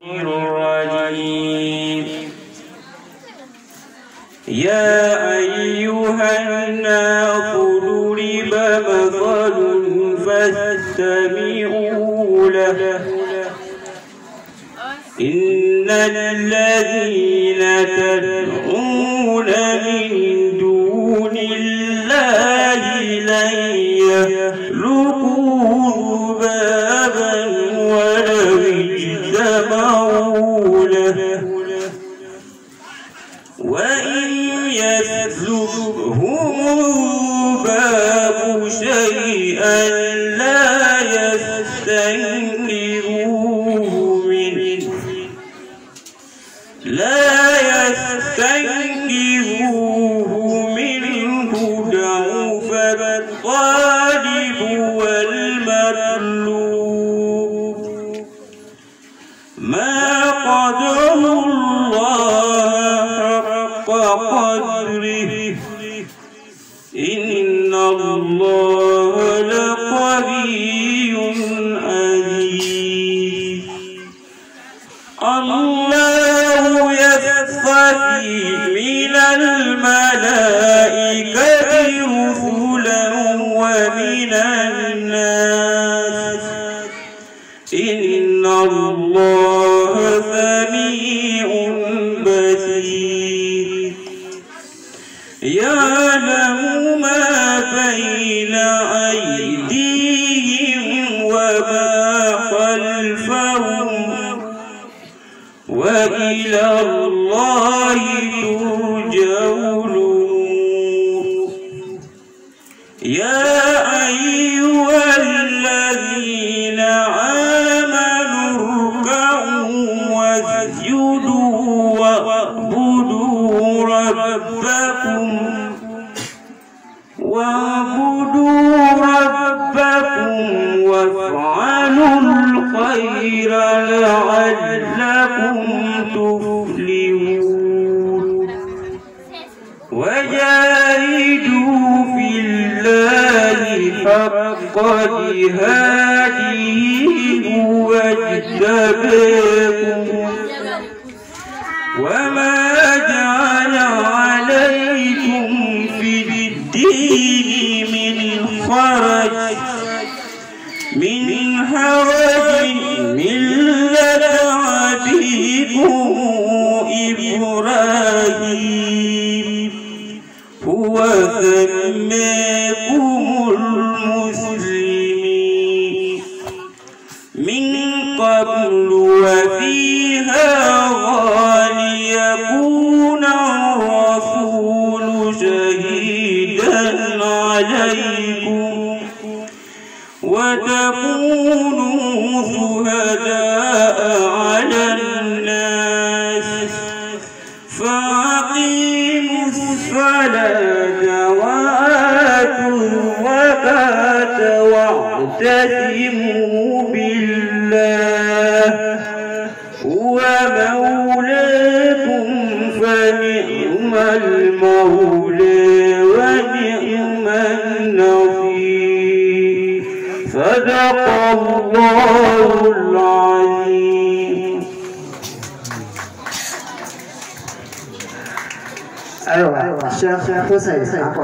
الرجيم. يا أيها الناس ضرب مثل فاستمعوا له إن الذين تدعون من دون الله لن يخلقوا ذبابا ولو اجتمعوا له وإن يسلبهم الذباب شيئا لا يستنقذوه منه ضعف الطالب والمطلوب ما قدروا الله حق قدره إن الله لقوي عزيز. الله يصطفي من الملائكة رسلا ومن الناس إن الله سميع بصير. يعلم ما بين أيديهم وما خلفهم وإلى الله ترجع الأمور. يا أيها الذين آمنوا اركعوا واسجدوا واعبدوا ربكم وافعلوا الخير لعلكم تفلحون. وجاهدوا في الله حق جهاده هو اجتباكم وما جعل عليكم في الدين من حرج ملة أبيكم إبراهيم هو سماكم المسلمين من قبل وفي هذا ليكون الرسول شهيدا عليكم وتكونوا شهداء على الناس فأقيموا الصلاة وآتوا الزكاة واعتصموا بالله هو مولاكم فنعم المولى ونعم النصير. صدق الله العظيم. أيوة الشيخ حسين.